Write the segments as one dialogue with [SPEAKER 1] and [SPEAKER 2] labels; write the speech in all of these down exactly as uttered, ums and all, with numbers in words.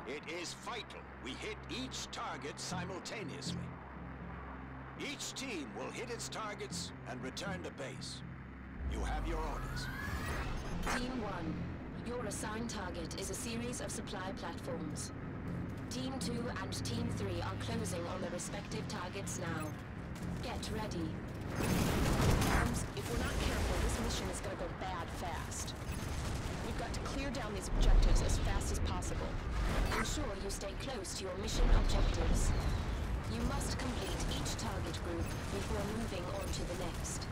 [SPEAKER 1] It is vital we hit each target simultaneously. Each team will hit its targets and return to base. You have your orders.
[SPEAKER 2] Team one, your assigned target is a series of supply platforms. Team two and Team three are closing on their respective targets now. Get ready.
[SPEAKER 3] If we're not careful, this mission is gonna go bad fast. We've got to clear down these objectives as fast as possible.
[SPEAKER 2] Ensure you stay close to your mission objectives. You must complete each target group before moving on to the next.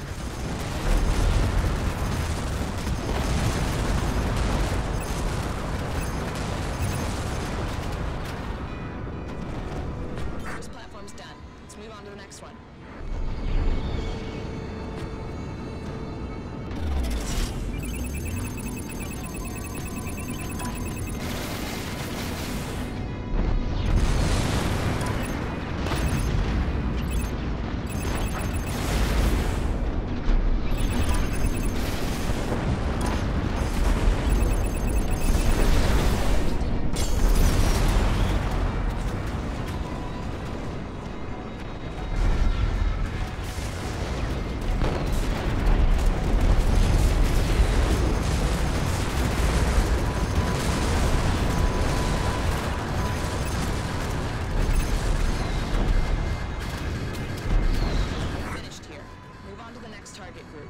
[SPEAKER 3] This platform's done. Let's move on to the next one. Target group.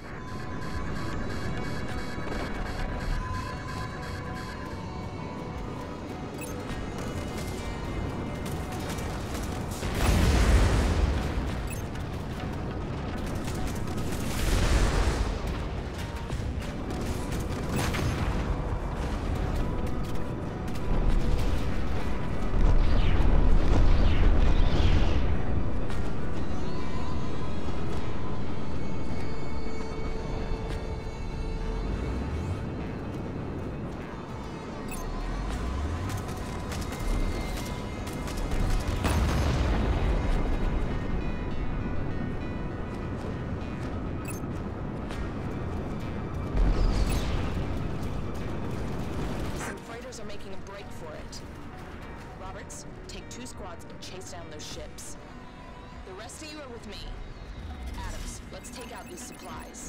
[SPEAKER 3] Are making a break for it. Roberts, take two squads and chase down those ships. The rest of you are with me. Adams, let's take out these supplies.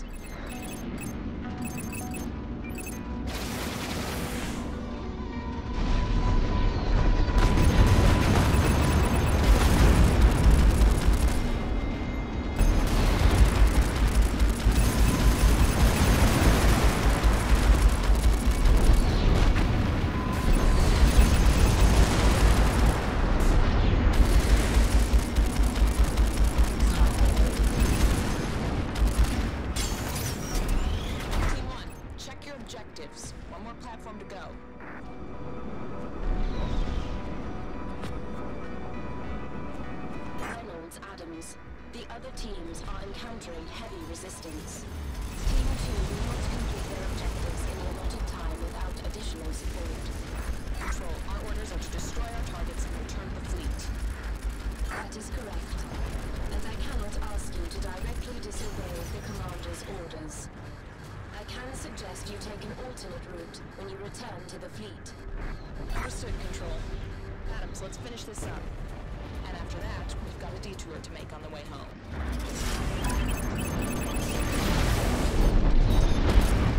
[SPEAKER 3] Objectives. One more platform to go.
[SPEAKER 2] Reynolds, Adams. The other teams are encountering heavy resistance. Team two will not complete their objectives in the allotted time without additional support.
[SPEAKER 3] Control, our orders are to destroy our targets and return the fleet.
[SPEAKER 2] That is correct. And I cannot ask you to directly disobey the commander's orders. I can suggest you take an alternate route when you return to the fleet.
[SPEAKER 3] Understood, Control. Adams, let's finish this up. And after that, we've got a detour to make on the way home.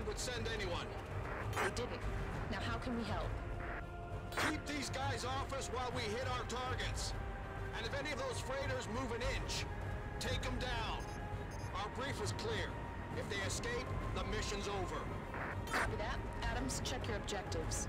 [SPEAKER 1] would send anyone.
[SPEAKER 3] They didn't. Now how can we help?
[SPEAKER 1] Keep these guys off us while we hit our targets. And if any of those freighters move an inch, take them down. Our brief is clear. If they escape, the mission's over.
[SPEAKER 3] Copy that. Adams, check your objectives.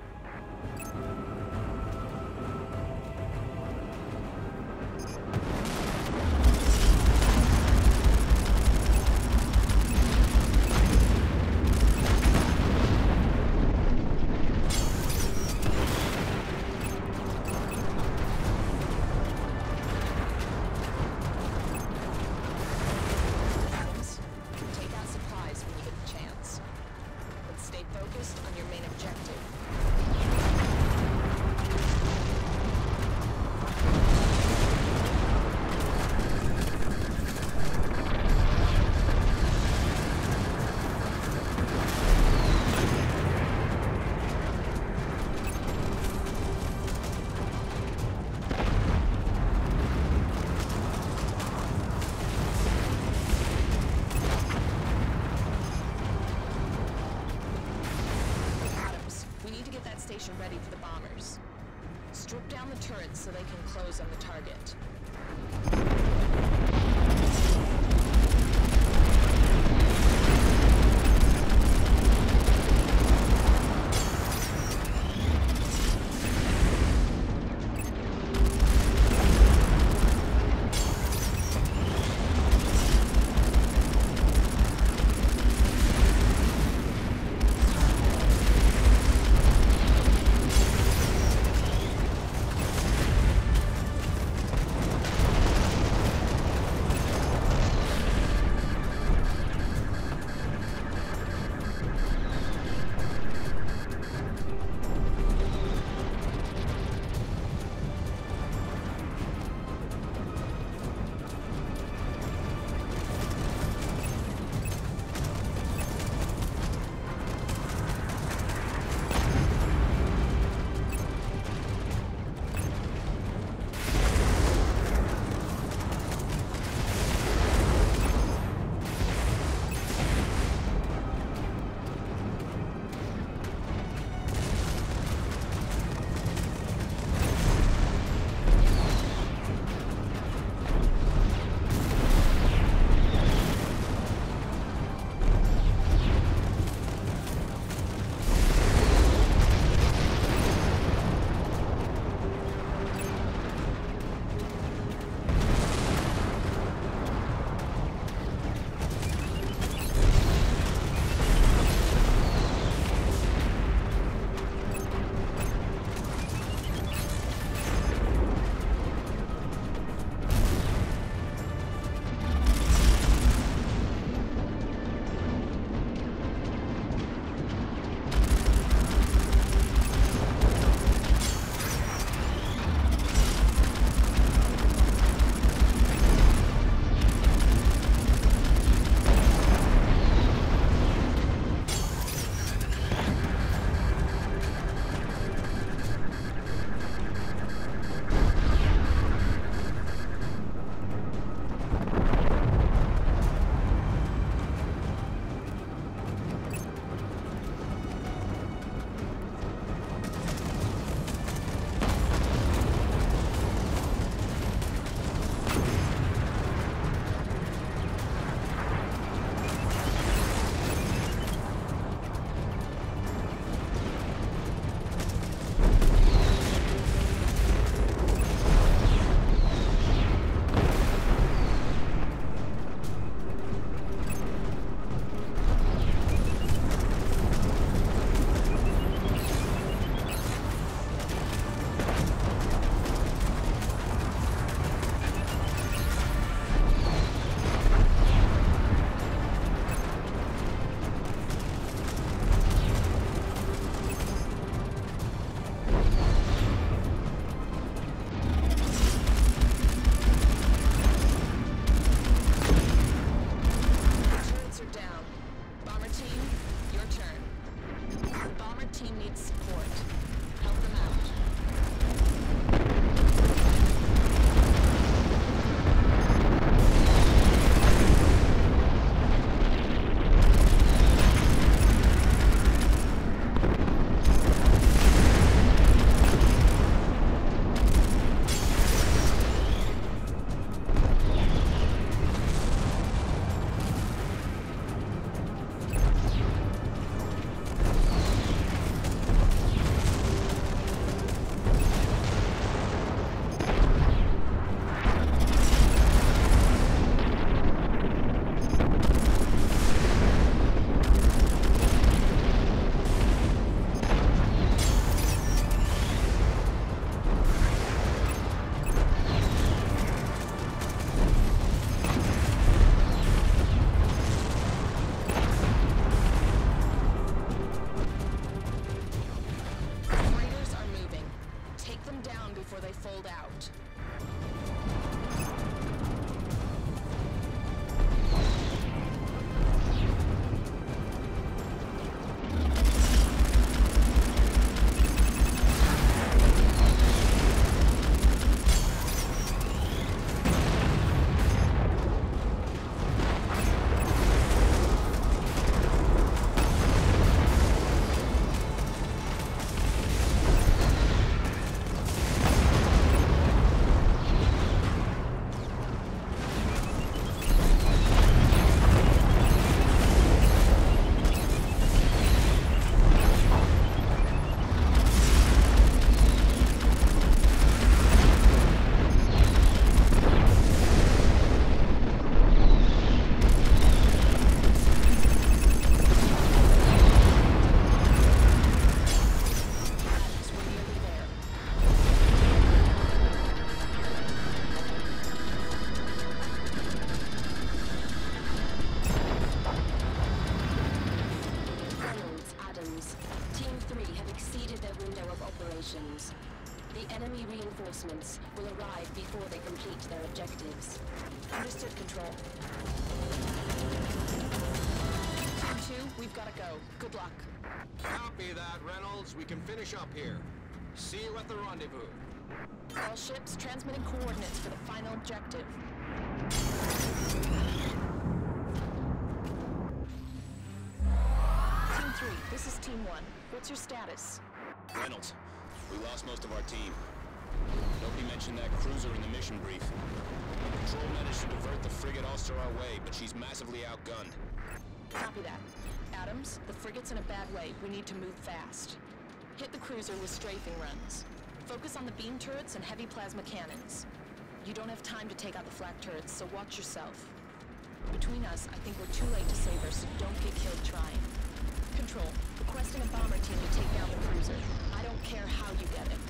[SPEAKER 3] Focused on your main objective. Station ready for the bombers. Strip down the turrets so they can close on the target.
[SPEAKER 2] Enemy reinforcements will arrive before they complete their objectives.
[SPEAKER 3] Understood, Control. Team two, we've gotta go. Good luck.
[SPEAKER 1] Copy that, Reynolds. We can finish up here. See you at the rendezvous.
[SPEAKER 3] All ships transmitting coordinates for the final objective. Team three, this is Team one. What's your status?
[SPEAKER 4] Reynolds, we lost most of our team. Nobody mentioned that cruiser in the mission brief. Control managed to divert the frigate Ulster our way, but she's massively outgunned.
[SPEAKER 3] Copy that. Adams, the frigate's in a bad way. We need to move fast. Hit the cruiser with strafing runs. Focus on the beam turrets and heavy plasma cannons. You don't have time to take out the flak turrets, so watch yourself. Between us, I think we're too late to save her, so don't get killed trying. Control, requesting a bomber team to take down the cruiser. I don't care how you get it.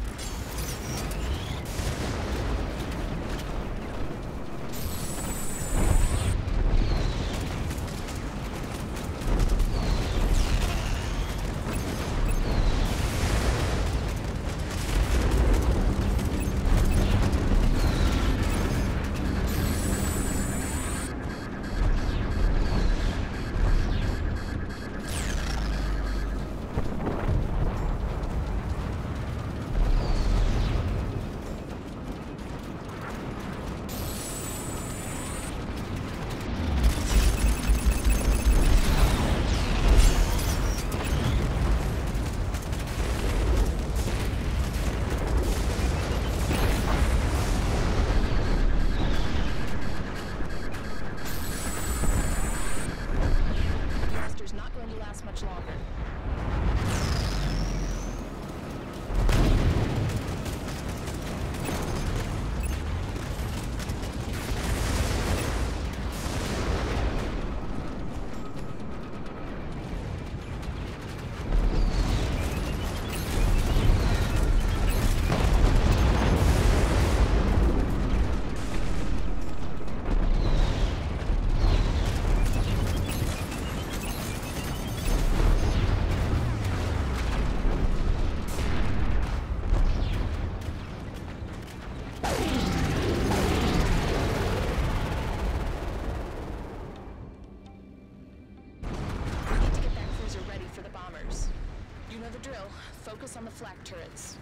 [SPEAKER 3] Focus on the flak turrets.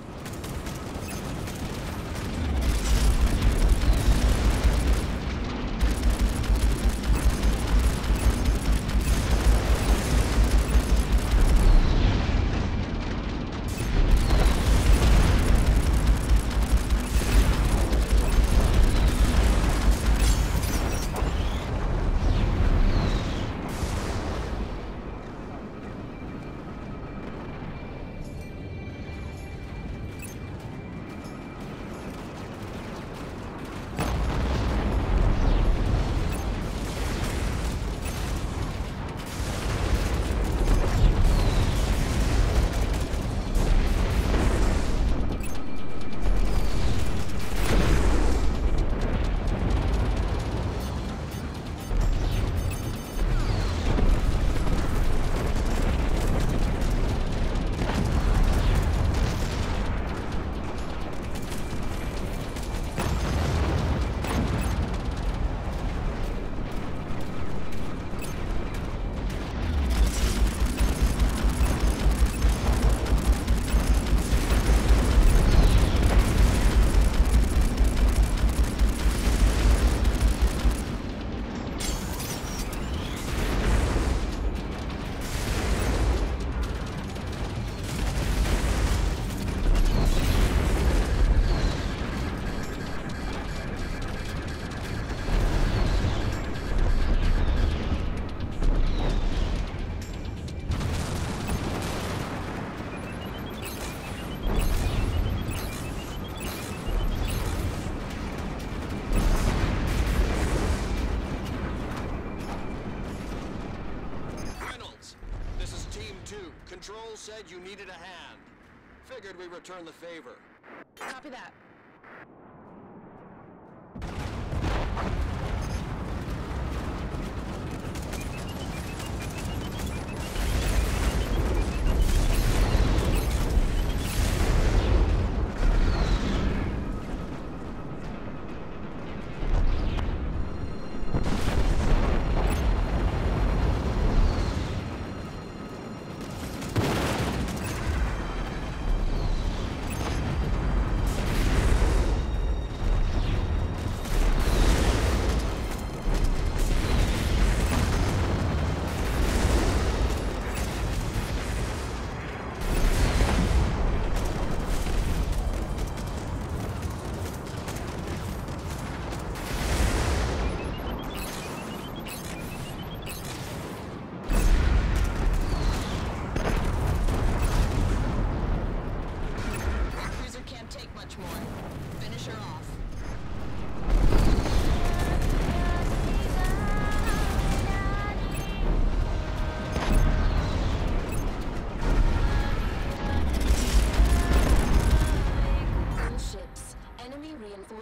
[SPEAKER 1] Control said you needed a hand. Figured we return the favor.
[SPEAKER 3] Copy that.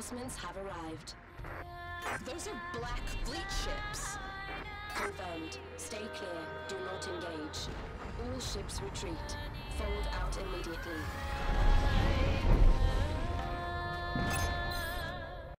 [SPEAKER 2] Reinforcements have arrived.
[SPEAKER 3] Those are Black Fleet ships.
[SPEAKER 2] Confirmed. Stay clear. Do not engage. All ships retreat. Fold out immediately.